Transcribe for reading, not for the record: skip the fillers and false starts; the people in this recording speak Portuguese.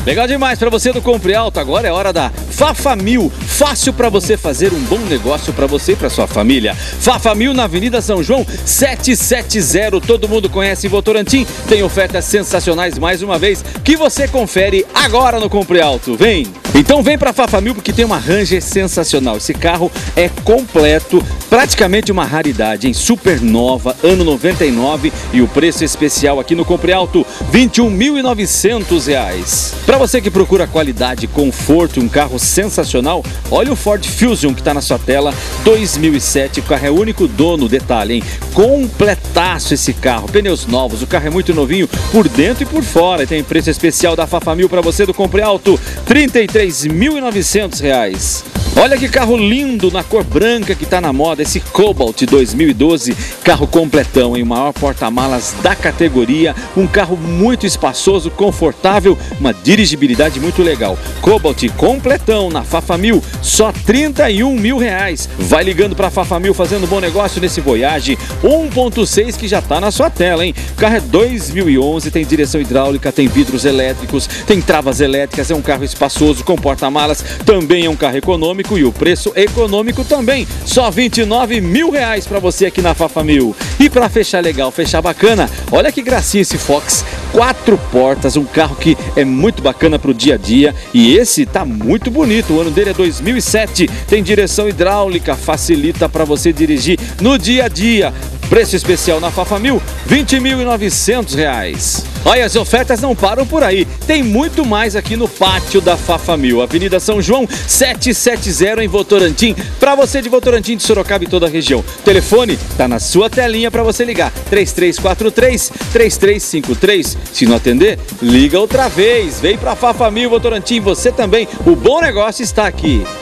Legal demais para você do Compre Alto. Agora é hora da Fafamil. Fácil para você fazer um bom negócio para você e para sua família. Fafamil na Avenida São João 770. Todo mundo conhece em Votorantim. Tem ofertas sensacionais mais uma vez que você confere agora no Compre Alto. Vem! Então vem para Fafamil porque tem uma Ranger sensacional. Esse carro é completo, praticamente uma raridade, hein? Super nova, ano 99 e o preço especial aqui no Compre Alto, R$ 21.900. Para você que procura qualidade, conforto e um carro sensacional, olha o Ford Fusion que está na sua tela, 2007, o carro é único dono, detalhe, hein? Completaço esse carro, pneus novos, o carro é muito novinho por dentro e por fora. E tem preço especial da Fafamil para você do Compre Alto, R$ 33.900. Olha que carro lindo na cor branca que está na moda, esse Cobalt 2012, carro completão, hein? O maior porta-malas da categoria, um carro muito espaçoso, confortável, uma dirigibilidade muito legal. Cobalt completão na Fafamil, só R$ 31.000. Vai ligando para a Fafamil fazendo bom negócio nesse Voyage 1.6 que já está na sua tela, hein? O carro é 2011, tem direção hidráulica, tem vidros elétricos, tem travas elétricas, é um carro espaçoso com porta-malas, também é um carro econômico. E o preço econômico também, só R$ 29.000 para você aqui na Fafamil. E para fechar legal, fechar bacana, olha que gracinha esse Fox, 4 portas, um carro que é muito bacana para o dia a dia. E esse tá muito bonito, o ano dele é 2007, tem direção hidráulica, facilita para você dirigir no dia a dia. Preço especial na Fafamil, R$ 20.900. Olha, as ofertas não param por aí. Tem muito mais aqui no pátio da Fafamil. Avenida São João 770 em Votorantim. Para você de Votorantim, de Sorocaba e toda a região. Telefone tá na sua telinha para você ligar. 3343-3353. Se não atender, liga outra vez. Vem para Fafamil Votorantim. Você também. O bom negócio está aqui.